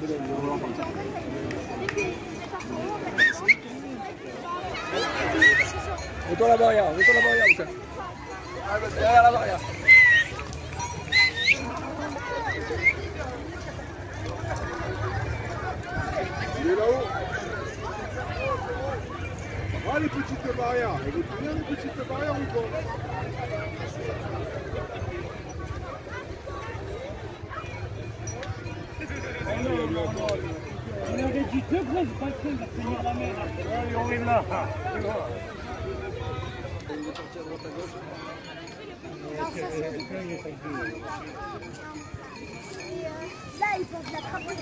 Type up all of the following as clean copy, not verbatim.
Mets-toi la barrière, Moussa. Derrière la barrière. Il est là-haut. Ah, les petites barrières. Elle est bien, les petites barrières ou pas? On avait dit 2 grosses balcons pour finir la mer. Allez, on est là. Il est sorti à droite à gauche. Là, ils peuvent l'attraper.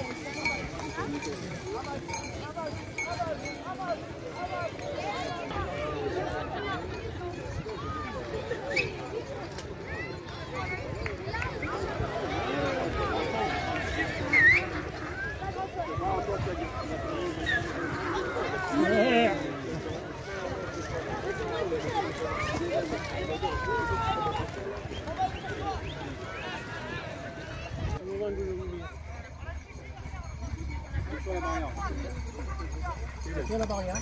Sur la barrière.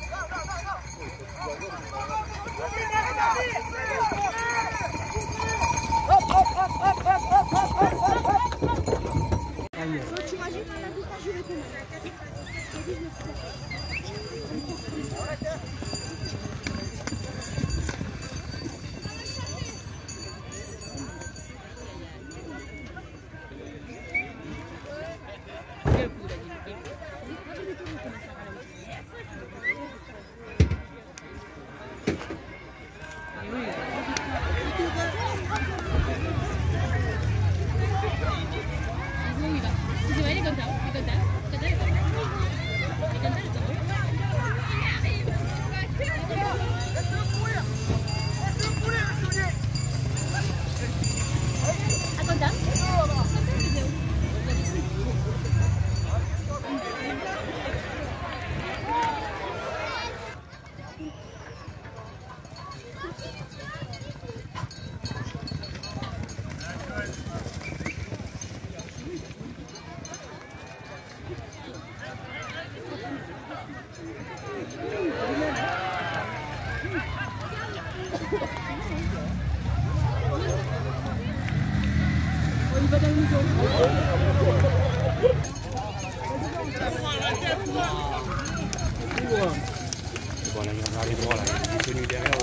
Tu imagines la douce à jouer comment? Bon, là, on arrive droit là, il est tenu derrière.